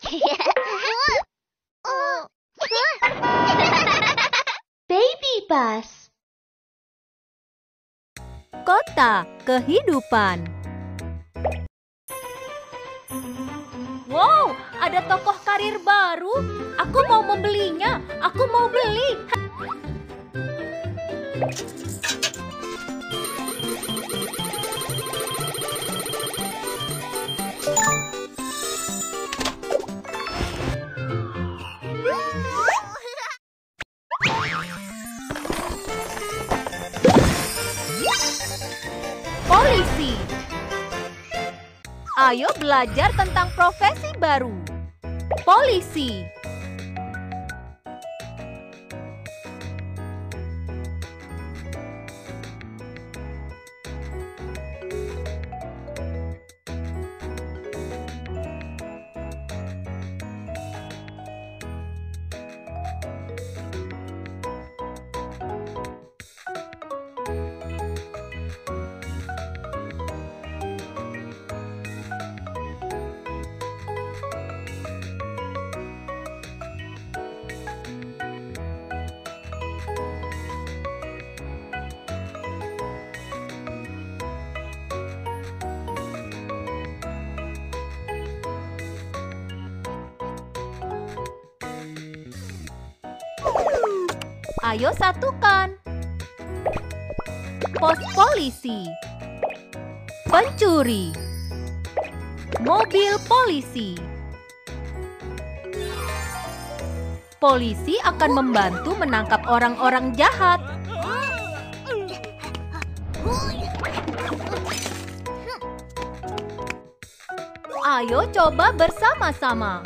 Baby Bus. Kota kehidupan. Wow, ada tokoh karir baru. Aku mau membelinya. Aku mau beli. Polisi. Ayo belajar tentang profesi baru. Polisi. Ayo satukan. Pos polisi. Pencuri. Mobil polisi. Polisi akan membantu menangkap orang-orang jahat. Ayo coba bersama-sama.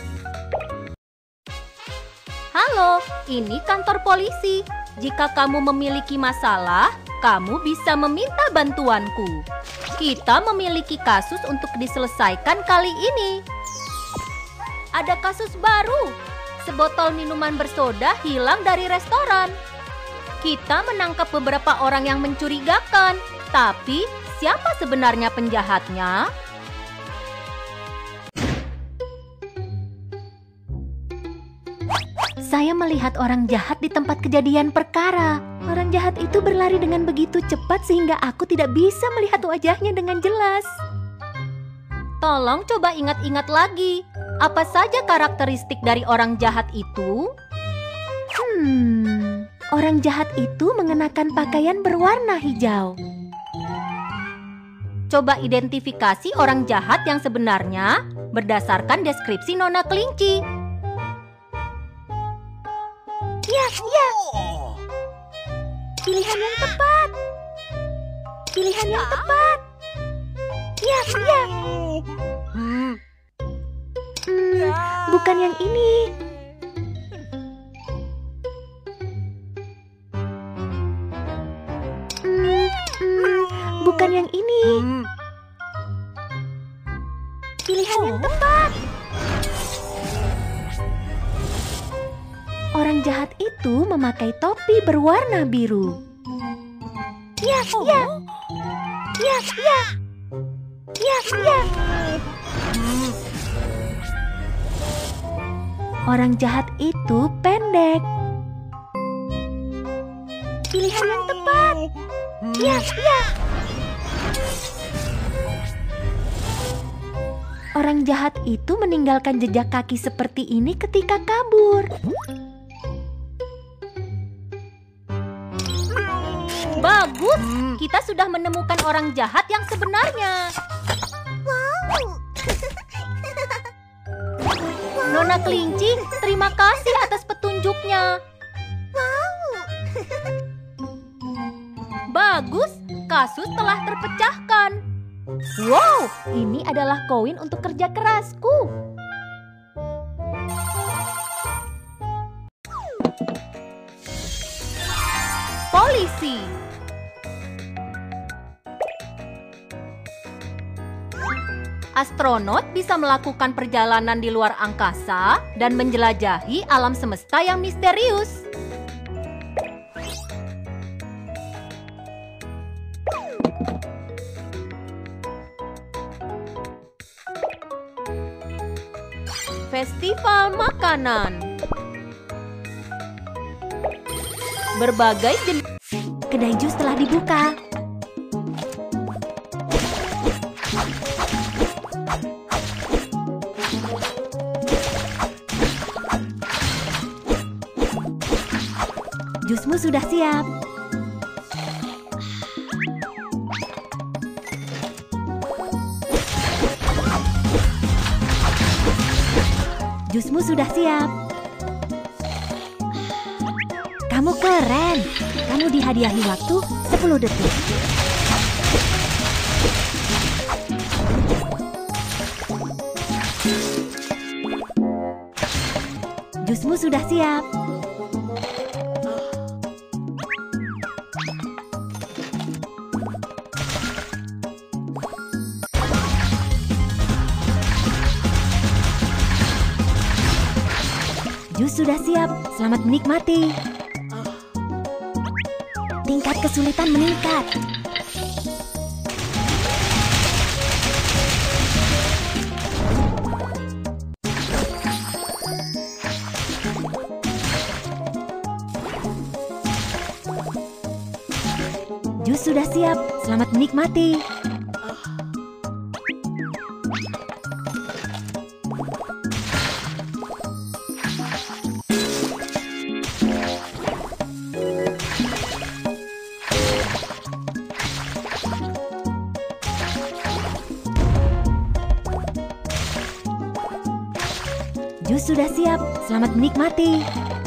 Halo, ini kantor polisi. Jika kamu memiliki masalah, kamu bisa meminta bantuanku. Kita memiliki kasus untuk diselesaikan kali ini. Ada kasus baru. Sebotol minuman bersoda hilang dari restoran. Kita menangkap beberapa orang yang mencurigakan. Tapi, siapa sebenarnya penjahatnya? Saya melihat orang jahat di tempat kejadian perkara. Orang jahat itu berlari dengan begitu cepat sehingga aku tidak bisa melihat wajahnya dengan jelas. Tolong coba ingat-ingat lagi. Apa saja karakteristik dari orang jahat itu? Orang jahat itu mengenakan pakaian berwarna hijau. Coba identifikasi orang jahat yang sebenarnya berdasarkan deskripsi Nona Kelinci. Ya. Pilihan yang tepat. Pilihan yang tepat. Ya. Bukan yang ini. Bukan yang ini. Pilihan yang tepat. Orang jahat itu memakai topi berwarna biru. Ya. Orang jahat itu pendek. Pilihan yang tepat. Ya. Orang jahat itu meninggalkan jejak kaki seperti ini ketika kabur. Bagus, kita sudah menemukan orang jahat yang sebenarnya. Wow. Nona Kelinci, terima kasih atas petunjuknya. Wow. Bagus, kasus telah terpecahkan. Wow, ini adalah koin untuk kerja kerasku. Polisi. Astronot bisa melakukan perjalanan di luar angkasa dan menjelajahi alam semesta yang misterius. Festival makanan. Berbagai jenis Kedai jus telah dibuka. Jusmu sudah siap. Jusmu sudah siap. Kamu keren. Kamu dihadiahi waktu 10 detik. Jusmu sudah siap. Jus sudah siap. Selamat menikmati. Tingkat kesulitan meningkat. Jus sudah siap. Selamat menikmati. Jus sudah siap. Selamat menikmati.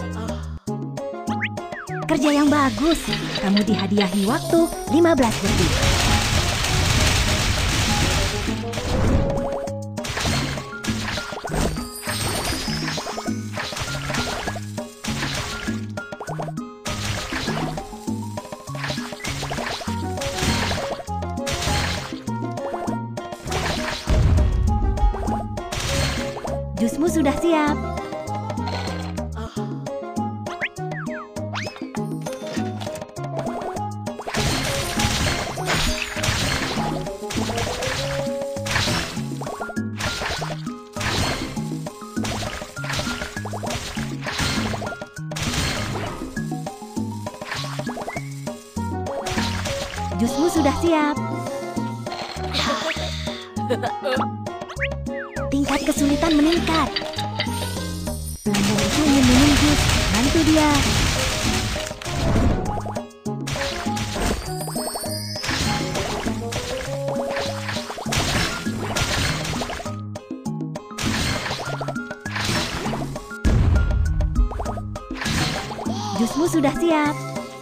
Kerja yang bagus. Kamu dihadiahi waktu 15 detik. Jusmu sudah siap. Jusmu sudah siap. Tingkat kesulitan meningkat. Pelanggan itu ingin minum jus. Bantu dia. Jusmu sudah siap.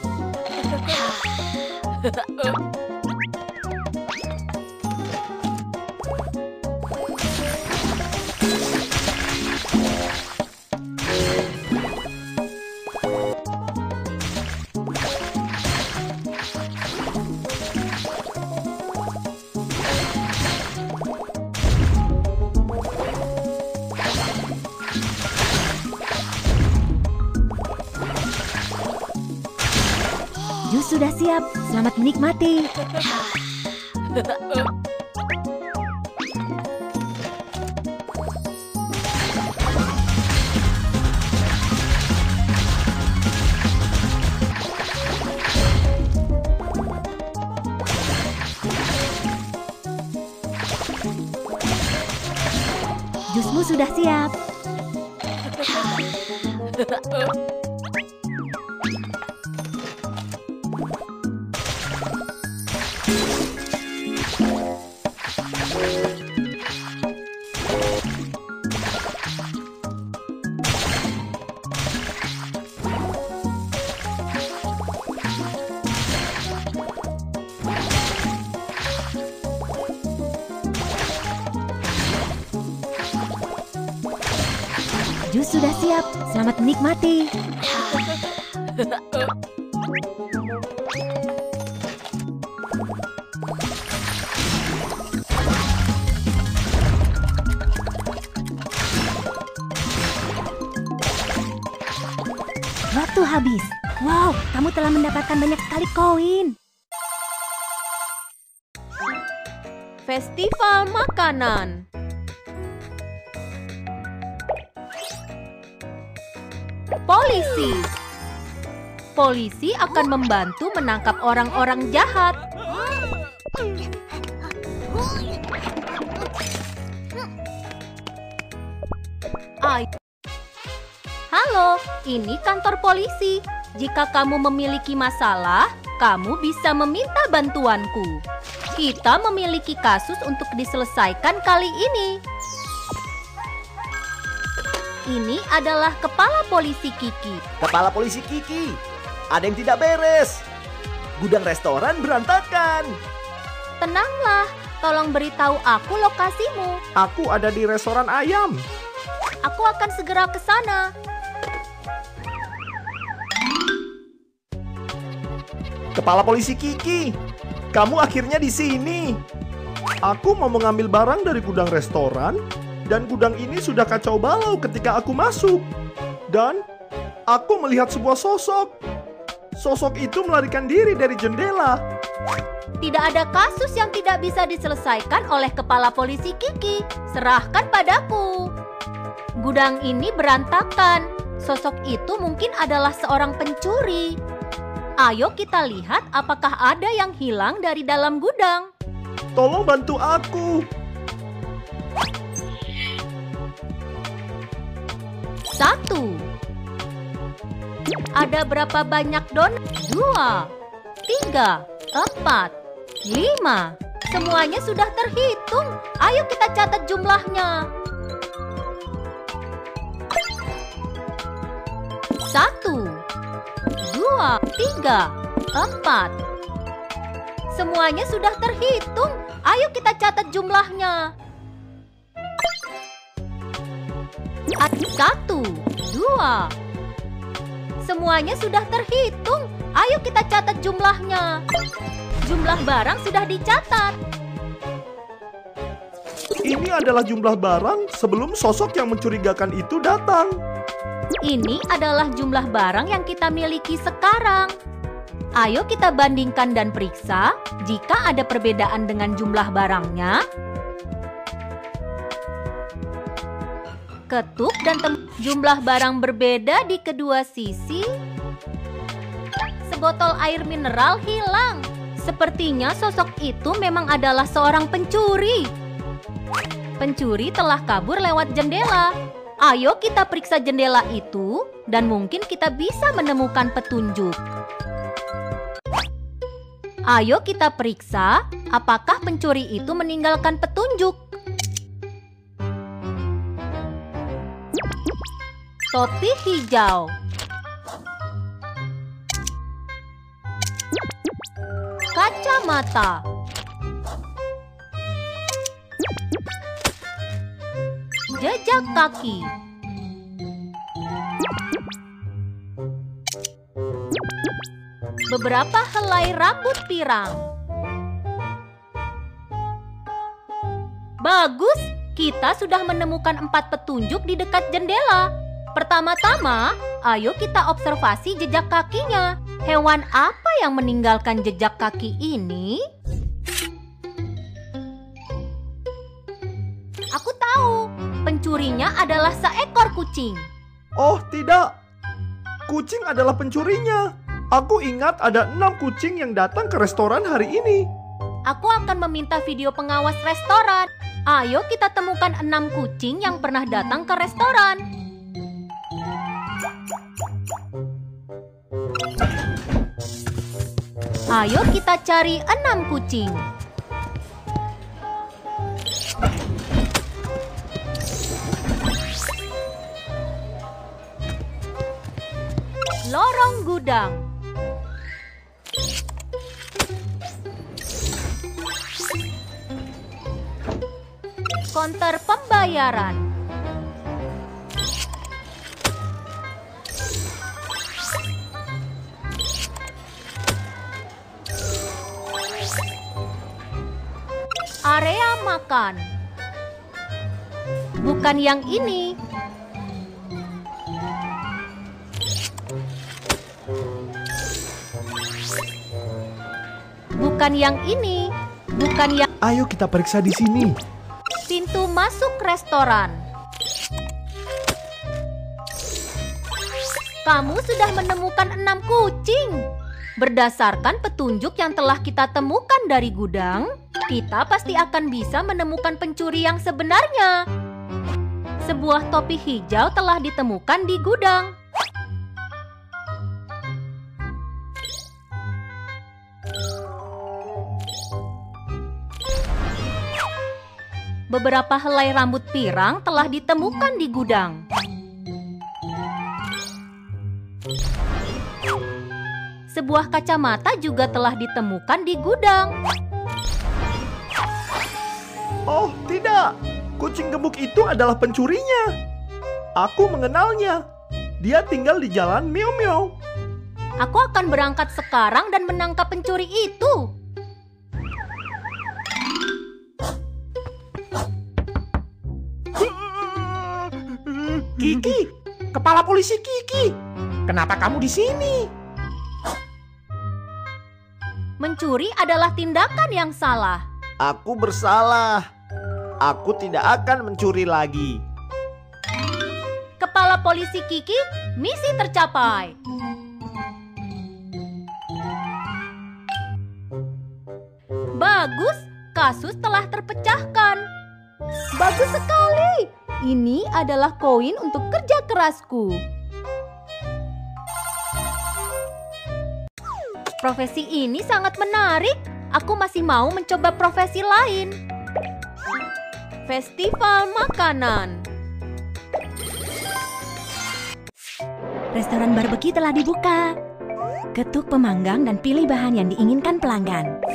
Jus sudah siap. Selamat menikmati. Jusmu sudah siap. Jus sudah siap. Selamat menikmati. Waktu habis. Wow, kamu telah mendapatkan banyak sekali koin. Festival makanan. Polisi. Polisi akan membantu menangkap orang-orang jahat. Halo, ini kantor polisi. Jika kamu memiliki masalah, kamu bisa meminta bantuanku. Kita memiliki kasus untuk diselesaikan kali ini. Ini adalah kepala polisi Kiki. Kepala polisi Kiki, ada yang tidak beres. Gudang restoran berantakan. Tenanglah, tolong beritahu aku lokasimu. Aku ada di restoran ayam. Aku akan segera ke sana. Kepala polisi Kiki, kamu akhirnya di sini. Aku mau mengambil barang dari gudang restoran, dan gudang ini sudah kacau balau ketika aku masuk. Dan aku melihat sebuah sosok. Sosok itu melarikan diri dari jendela. Tidak ada kasus yang tidak bisa diselesaikan oleh kepala polisi Kiki. Serahkan padaku. Gudang ini berantakan. Sosok itu mungkin adalah seorang pencuri. Ayo kita lihat apakah ada yang hilang dari dalam gudang. Tolong bantu aku. 1. Ada berapa banyak donat? 2, 3, 4, 5. Semuanya sudah terhitung. Ayo kita catat jumlahnya. 1, 2, 3, 4. Semuanya sudah terhitung. Ayo kita catat jumlahnya. 1, 2. Semuanya sudah terhitung. Ayo kita catat jumlahnya. Jumlah barang sudah dicatat. Ini adalah jumlah barang sebelum sosok yang mencurigakan itu datang. Ini adalah jumlah barang yang kita miliki sekarang. Ayo kita bandingkan dan periksa jika ada perbedaan dengan jumlah barangnya. Ketuk dan jumlah barang berbeda di kedua sisi. Sebotol air mineral hilang. Sepertinya sosok itu memang adalah seorang pencuri. Pencuri telah kabur lewat jendela. Ayo kita periksa jendela itu dan mungkin kita bisa menemukan petunjuk. Ayo kita periksa apakah pencuri itu meninggalkan petunjuk. Topi hijau. Kacamata. Jejak kaki. Beberapa helai rambut pirang. Bagus, kita sudah menemukan 4 petunjuk di dekat jendela. Pertama-tama, ayo kita observasi jejak kakinya. Hewan apa yang meninggalkan jejak kaki ini? Aku tahu, pencurinya adalah seekor kucing. Oh tidak, kucing adalah pencurinya. Aku ingat ada 6 kucing yang datang ke restoran hari ini. Aku akan meminta video pengawas restoran. Ayo kita temukan 6 kucing yang pernah datang ke restoran. Ayo kita cari 6 kucing. Lorong gudang. Konter pembayaran. Area makan. Bukan yang ini. Bukan yang ini. Bukan yang... Ayo kita periksa di sini. Pintu masuk restoran. Kamu sudah menemukan 6 kucing. Berdasarkan petunjuk yang telah kita temukan dari gudang, kita pasti akan bisa menemukan pencuri yang sebenarnya. Sebuah topi hijau telah ditemukan di gudang. Beberapa helai rambut pirang telah ditemukan di gudang. Sebuah kacamata juga telah ditemukan di gudang. Oh, tidak. Kucing gemuk itu adalah pencurinya. Aku mengenalnya. Dia tinggal di jalan Meow Meow. Aku akan berangkat sekarang dan menangkap pencuri itu. Kiki, kepala polisi Kiki. Kenapa kamu di sini? Mencuri adalah tindakan yang salah. Aku bersalah. Aku tidak akan mencuri lagi. Kepala polisi Kiki, misi tercapai. Bagus, kasus telah terpecahkan. Bagus sekali. Ini adalah koin untuk kerja kerasku. Profesi ini sangat menarik. Aku masih mau mencoba profesi lain. Festival makanan. Restoran barbecue telah dibuka. Ketuk pemanggang dan pilih bahan yang diinginkan pelanggan.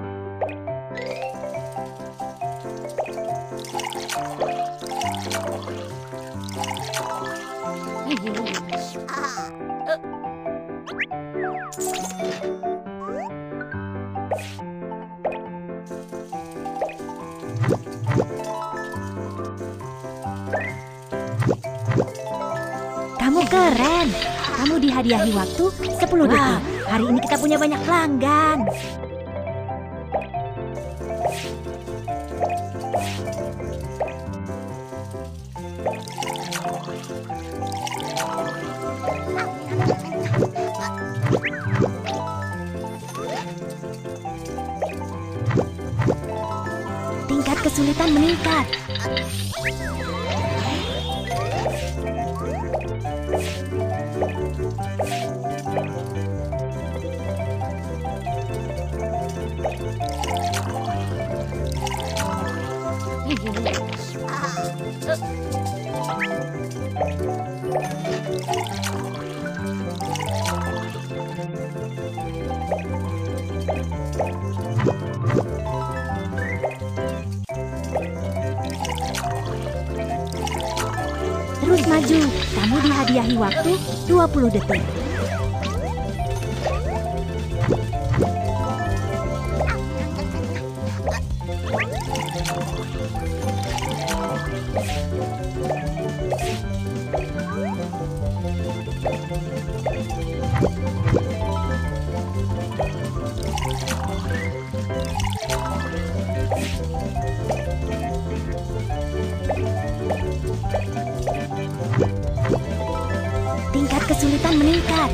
Kamu keren. Kamu dihadiahi waktu 10 detik. Hari ini kita punya banyak pelanggan. Tingkat kesulitan meningkat. Terus maju. Kamu dihadiahi waktu 20 detik. Tingkat kesulitan meningkat.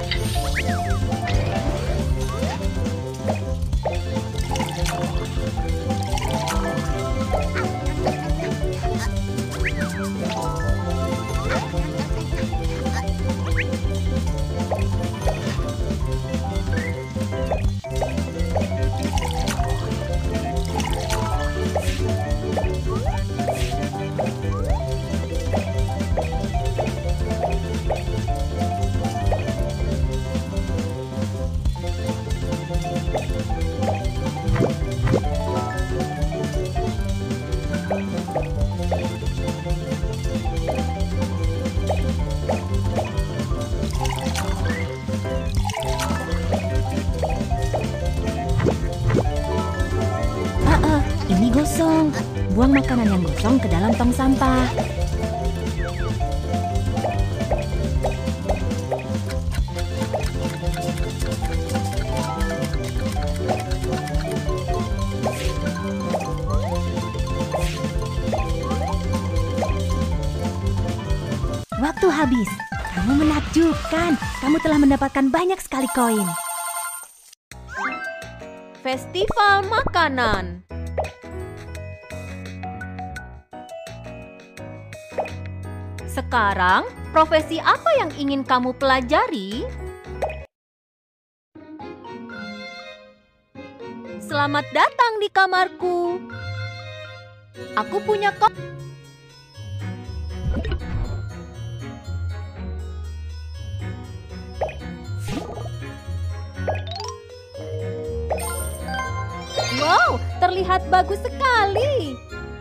Ini gosong. Buang makanan yang gosong ke dalam tong sampah. Waktu habis. Kamu menakjubkan. Kamu telah mendapatkan banyak sekali koin. Festival makanan. Sekarang, profesi apa yang ingin kamu pelajari? Selamat datang di kamarku. Aku punya Wow, terlihat bagus sekali.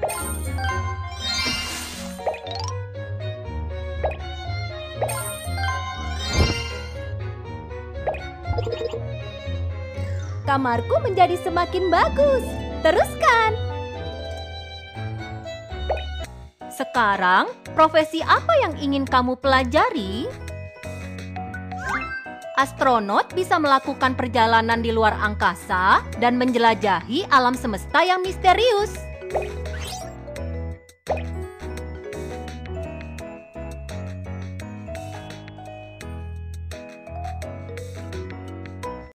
Kamarku menjadi semakin bagus. Teruskan. Sekarang, profesi apa yang ingin kamu pelajari? Astronot bisa melakukan perjalanan di luar angkasa dan menjelajahi alam semesta yang misterius.